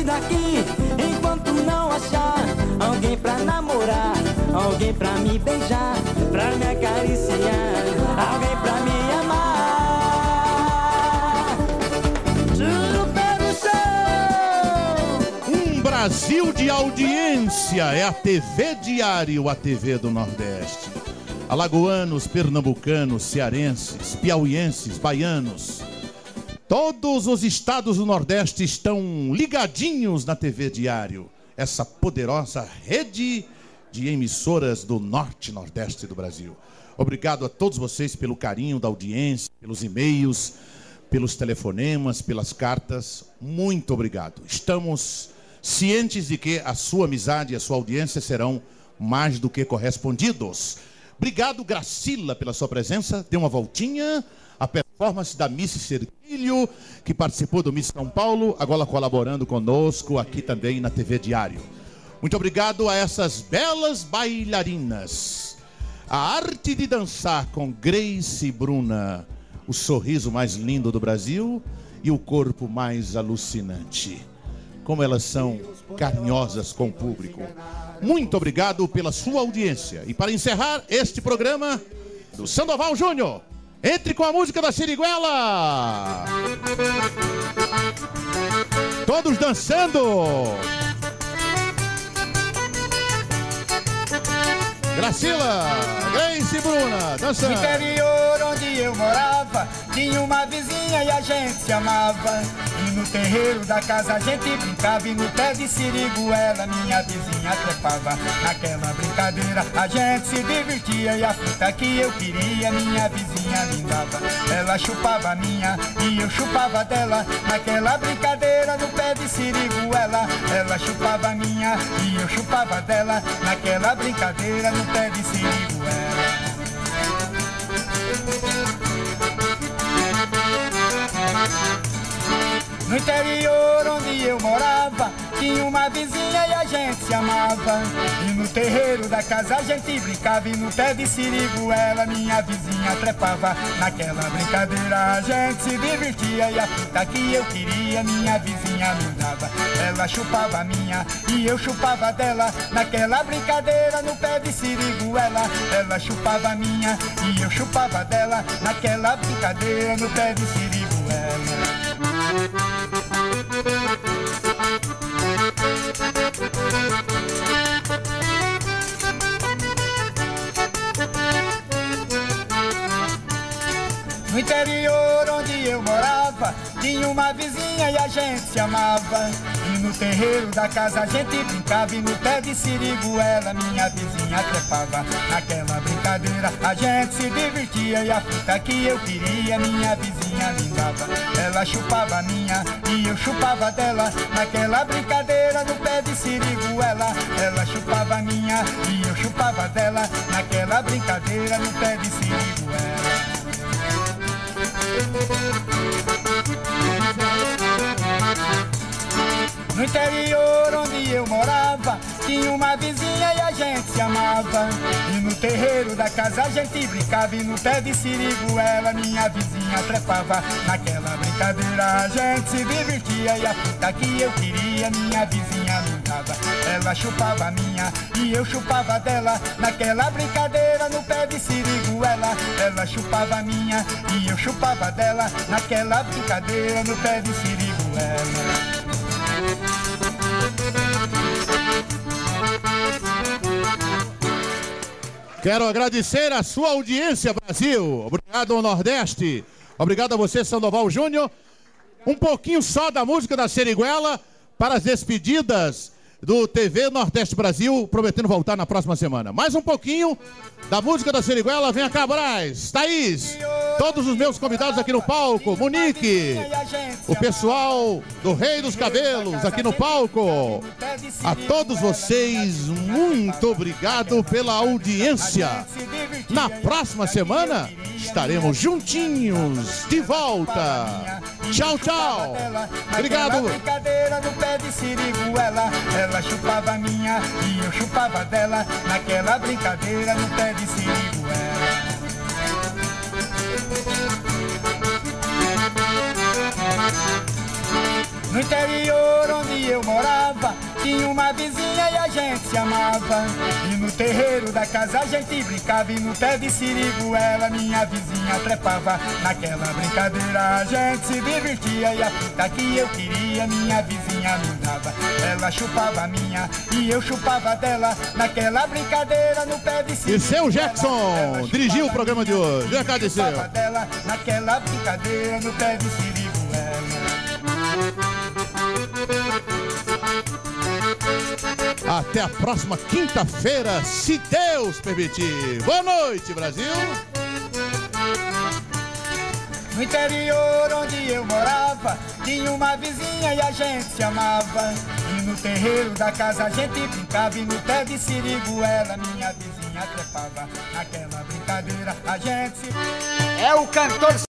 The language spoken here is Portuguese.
daqui, enquanto não achar alguém pra namorar, alguém pra me beijar, pra me acariciar, alguém pra me amar. Juro pelo show! Brasil de audiência é a TV Diário, a TV do Nordeste. Alagoanos, pernambucanos, cearenses, piauienses, baianos, todos os estados do Nordeste estão ligadinhos na TV Diário, essa poderosa rede de emissoras do Norte e Nordeste do Brasil. Obrigado a todos vocês pelo carinho da audiência, pelos e-mails, pelos telefonemas, pelas cartas. Muito obrigado. Estamos cientes de que a sua amizade e a sua audiência serão mais do que correspondidos. Obrigado, Gracila, pela sua presença. Dê uma voltinha. A performance da Miss Serquilho, que participou do Miss São Paulo, agora colaborando conosco aqui também na TV Diário. Muito obrigado a essas belas bailarinas. A arte de dançar com Grace e Bruna, o sorriso mais lindo do Brasil e o corpo mais alucinante. Como elas são carinhosas com o público. Muito obrigado pela sua audiência. E para encerrar este programa do Sandoval Júnior, entre com a música da Siriguela. Todos dançando. Gracila, Grace e Bruna, dançando. No interior onde eu morava, tinha uma vizinha e a gente se amava. E no terreiro da casa a gente brincava, e no pé de siriguela minha vizinha trepava. Naquela brincadeira a gente se divertia, e a fruta que eu queria minha vizinha me dava. Ela chupava a minha e eu chupava dela. Naquela brincadeira no pé de siriguela, ela chupava a minha e eu chupava dela. Naquela brincadeira no pé de siriguela. No interior onde eu morava, tinha uma vizinha e a gente se amava. E no terreiro da casa a gente brincava, e no pé de siriguela minha vizinha trepava. Naquela brincadeira a gente se divertia, e a fruta que eu queria minha vizinha me dava. Ela chupava a minha e eu chupava dela. Naquela brincadeira no pé de siriguela, ela chupava a minha e eu chupava dela. Naquela brincadeira no pé de siriguela. No interior onde eu morava, tinha uma vizinha e a gente se amava. E no terreiro da casa a gente brincava, e no pé de siriguela minha vizinha trepava. Naquela brincadeira a gente se divertia, e a fruta que eu queria minha vizinha me dava. Ela chupava a minha e eu chupava dela. Naquela brincadeira no pé de siriguela, ela chupava a minha e eu chupava dela. Naquela brincadeira no pé de siriguela. No interior onde eu morava, tinha uma vizinha e a gente se amava. E no terreiro da casa a gente brincava, e no pé de siriguela minha vizinha trepava. Naquela brincadeira a gente se divertia, e a fruta que eu queria minha vizinha me dava. Ela chupava a minha e eu chupava dela. Naquela brincadeira no pé de siriguela, ela chupava a minha e eu chupava dela. Naquela brincadeira no pé de siriguela. Quero agradecer a sua audiência, Brasil. Obrigado ao Nordeste. Obrigado a você, Sandoval Júnior. Um pouquinho só da música da Siriguela para as despedidas do TV Nordeste Brasil, prometendo voltar na próxima semana. Mais um pouquinho da música da Siriguela. Vem cá, Braz, Thaís, todos os meus convidados aqui no palco, Monique, o pessoal do Rei dos Cabelos aqui no palco. A todos vocês, muito obrigado pela audiência. Na próxima semana estaremos juntinhos, de volta. Tchau, tchau. Obrigado. Ela chupava a minha e eu chupava dela. Naquela brincadeira no pé de siriguela. No interior onde eu morava, tinha uma vizinha e a gente se amava. E no terreiro da casa a gente brincava, e no pé de sirigo ela, minha vizinha, trepava. Naquela brincadeira a gente se divertia, e a fruta que eu queria minha vizinha me dava. Ela chupava a minha e eu chupava dela, naquela brincadeira no pé de sirigo. E seu Jackson dirigiu o programa de hoje. Agradeceu. Dela, naquela brincadeira no pé de sirigo ela. Até a próxima quinta-feira, se Deus permitir. Boa noite, Brasil. No interior onde eu morava, tinha uma vizinha e a gente se amava. E no terreiro da casa a gente brincava, e no pé de sirigo ela, minha vizinha, trepava. Naquela brincadeira a gente se... É o cantor